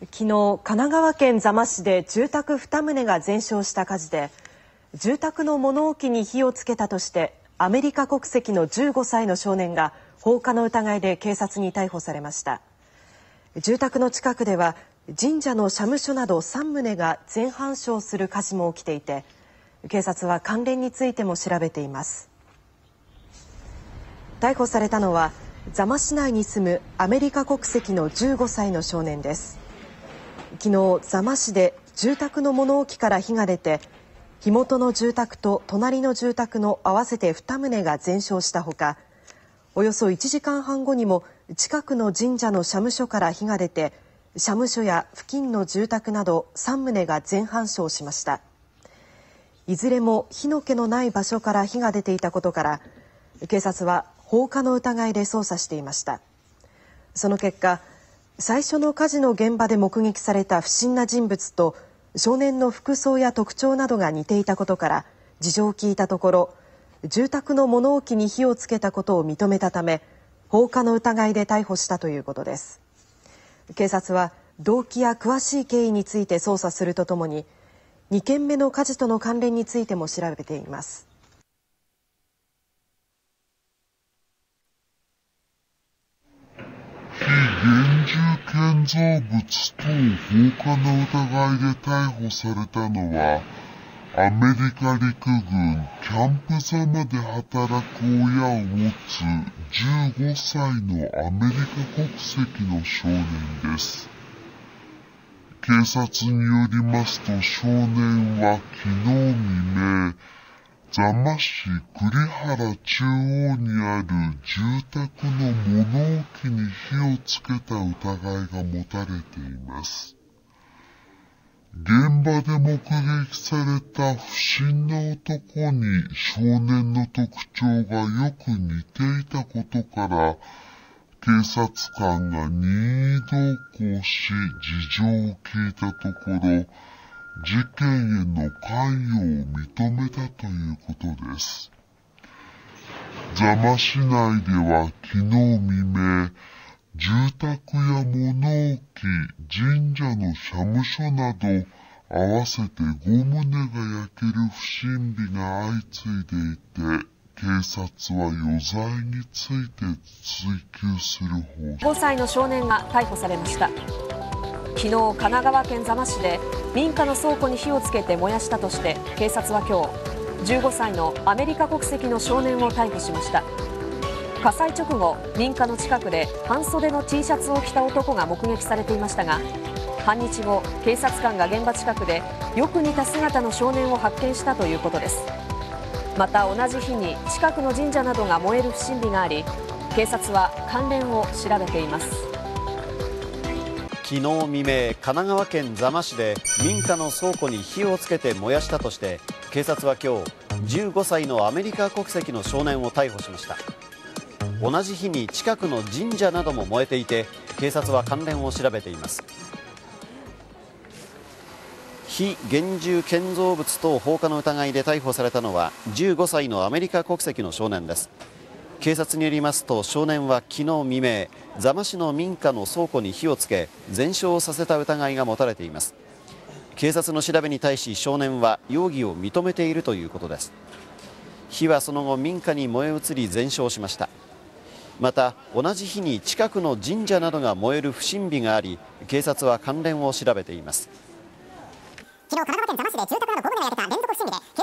昨日、神奈川県座間市で住宅2棟が全焼した火事で、住宅の物置に火をつけたとしてアメリカ国籍の15歳の少年が放火の疑いで警察に逮捕されました。住宅の近くでは神社の社務所など3棟が全半焼する火事も起きていて、警察は関連についても調べています。逮捕されたのは座間市内に住むアメリカ国籍の15歳の少年です。昨日、座間市で住宅の物置から火が出て、火元の住宅と隣の住宅の合わせて2棟が全焼したほか、およそ1時間半後にも近くの神社の社務所から火が出て、社務所や付近の住宅など3棟が全半焼しました。いずれも火の気のない場所から火が出ていたことから、警察は放火の疑いで捜査していました。その結果、最初の火事の現場で目撃された不審な人物と少年の服装や特徴などが似ていたことから事情を聞いたところ、住宅の物置に火をつけたことを認めたため、放火の疑いで逮捕したということです。警察は動機や詳しい経緯について捜査するとともに、2件目の火事との関連についても調べています。 非現住建造物等放火の疑いで逮捕されたのは、アメリカ陸軍キャンプ座間で働く親を持つ15歳のアメリカ国籍の少年です。警察によりますと、少年は昨日未明、座間市栗原中央にある住宅の物置に火をつけた疑いが持たれています。現場で目撃された不審な男に少年の特徴がよく似ていたことから、警察官が任意同行し事情を聞いたところ、事件への関与を認めたということです。座間市内では昨日未明、住宅や物置、神社の社務所など合わせて5棟が焼ける不審火が相次いでいて、警察は余罪について追及する方針。 5歳の少年が逮捕されました。昨日、神奈川県座間市で民家の倉庫に火をつけて燃やしたとして警察は今日15歳のアメリカ国籍の少年を逮捕しました。火災直後、民家の近くで半袖の T シャツを着た男が目撃されていましたが、半日後、警察官が現場近くでよく似た姿の少年を発見したということです。また同じ日に近くの神社などが燃える不審火があり、警察は関連を調べています。 昨日未明、神奈川県座間市で民家の倉庫に火をつけて燃やしたとして警察は今日15歳のアメリカ国籍の少年を逮捕しました。同じ日に近くの神社なども燃えていて、警察は関連を調べています。非現住建造物等放火の疑いで逮捕されたのは15歳のアメリカ国籍の少年です。警察によりますと、少年は昨日未明、座間市の民家の倉庫に火をつけ全焼させた疑いが持たれています。警察の調べに対し少年は容疑を認めているということです。火はその後民家に燃え移り全焼しました。また同じ日に近くの神社などが燃える不審火があり、警察は関連を調べています。 昨日、神奈川県座間市で住宅など5棟が焼けた連続不審火で、